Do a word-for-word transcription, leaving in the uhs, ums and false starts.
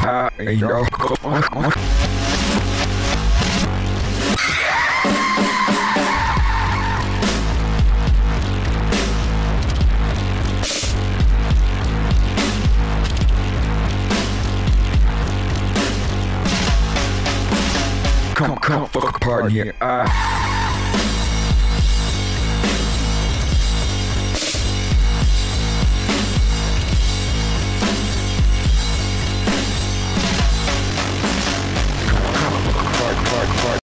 high, and y'all come, come, fuck a partner here. Ah.